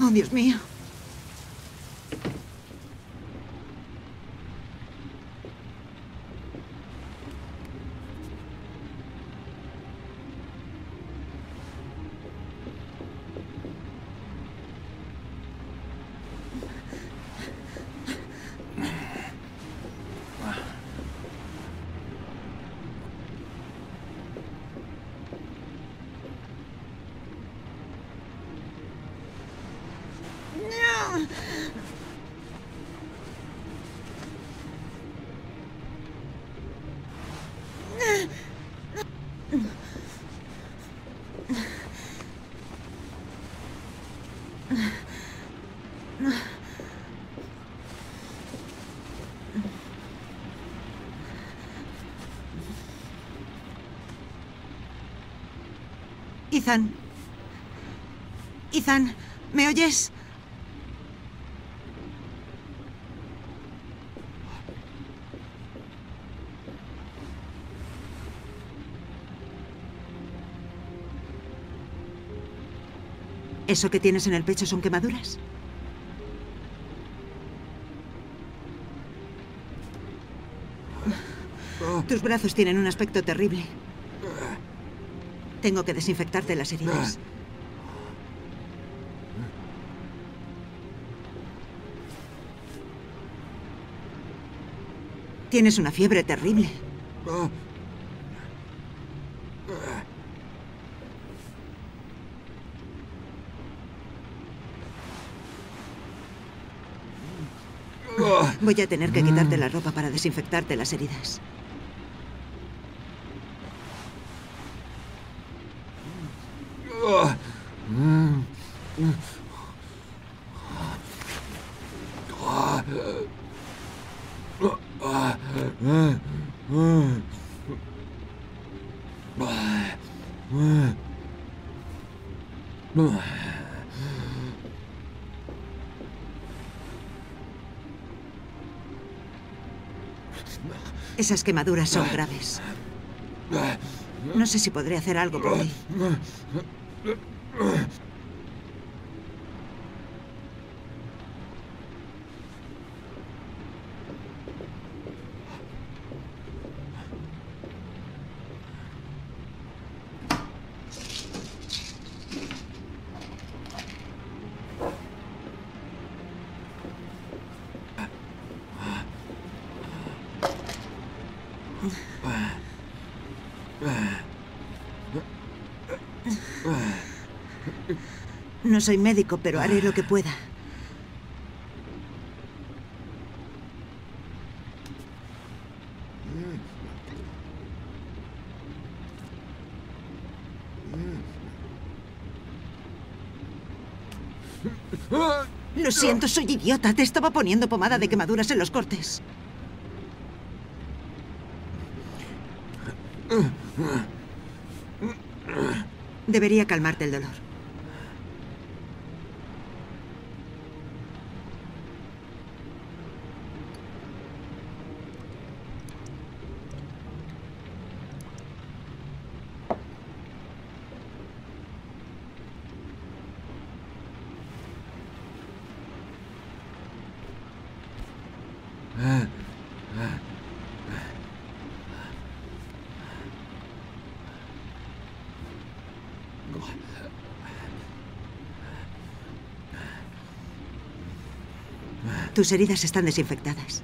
Oh, Dios mío. Ethan. Ethan, ¿me oyes? ¿Eso que tienes en el pecho son quemaduras? Tus brazos tienen un aspecto terrible. Tengo que desinfectarte las heridas. Tienes una fiebre terrible. Voy a tener que quitarte la ropa para desinfectarte las heridas. Esas quemaduras son graves. No sé si podré hacer algo por ti. No soy médico, pero haré lo que pueda. Lo siento, soy idiota. Te estaba poniendo pomada de quemaduras en los cortes. Debería calmarte el dolor. Tus heridas están desinfectadas.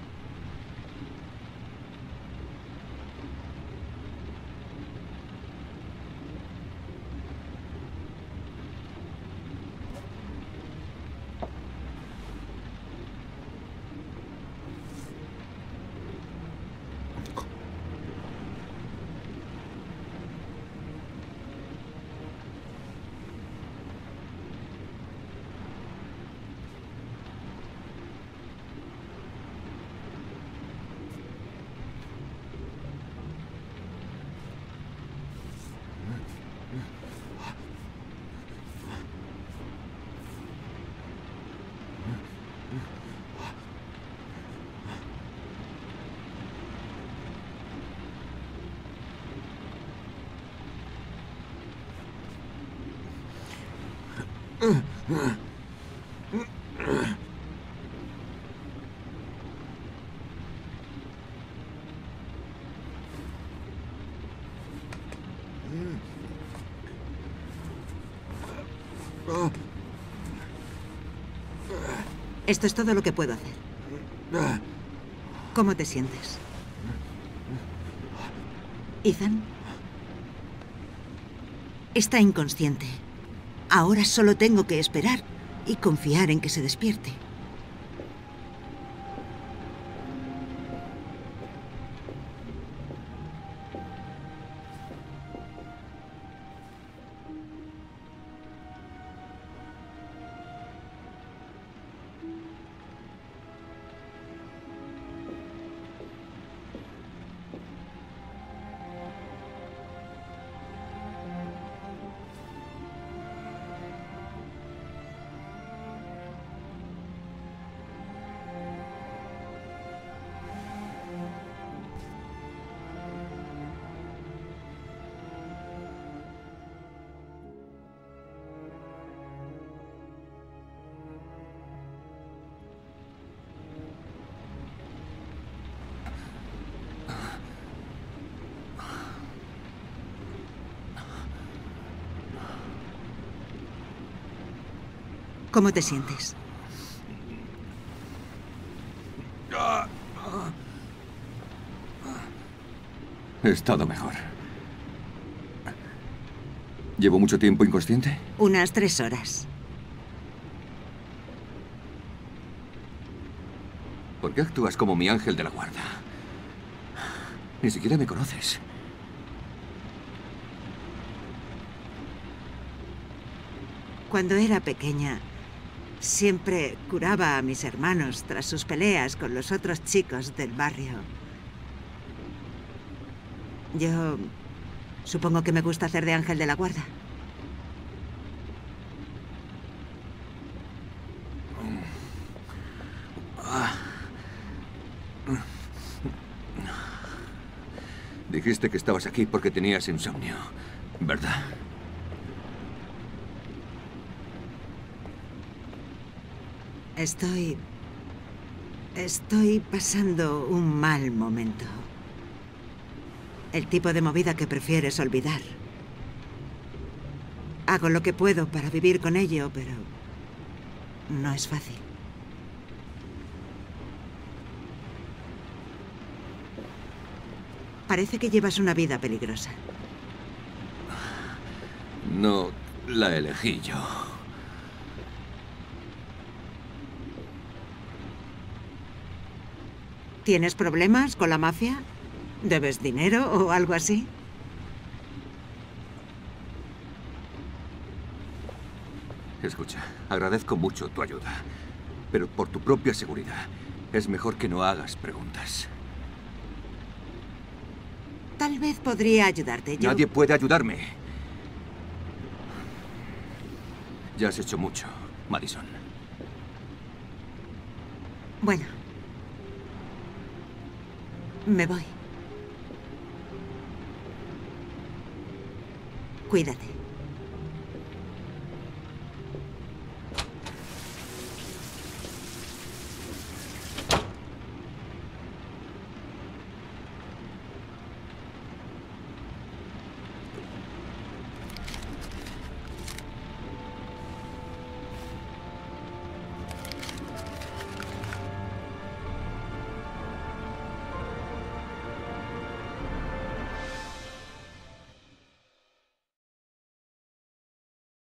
Esto es todo lo que puedo hacer. ¿Cómo te sientes? Ethan. Está inconsciente. Ahora solo tengo que esperar y confiar en que se despierte. ¿Cómo te sientes? He estado mejor. ¿Llevo mucho tiempo inconsciente? Unas 3 horas. ¿Por qué actúas como mi ángel de la guarda? Ni siquiera me conoces. Cuando era pequeña, siempre curaba a mis hermanos tras sus peleas con los otros chicos del barrio. Yo supongo que me gusta hacer de ángel de la guarda. Dijiste que estabas aquí porque tenías insomnio, ¿verdad? Estoy pasando un mal momento. El tipo de movida que prefieres olvidar. Hago lo que puedo para vivir con ello, pero no es fácil. Parece que llevas una vida peligrosa. No la elegí yo. ¿Tienes problemas con la mafia? ¿Debes dinero o algo así? Escucha, agradezco mucho tu ayuda, pero por tu propia seguridad, es mejor que no hagas preguntas. Tal vez podría ayudarte. Nadie puede ayudarme. Ya has hecho mucho, Madison. Bueno. Me voy. Cuídate.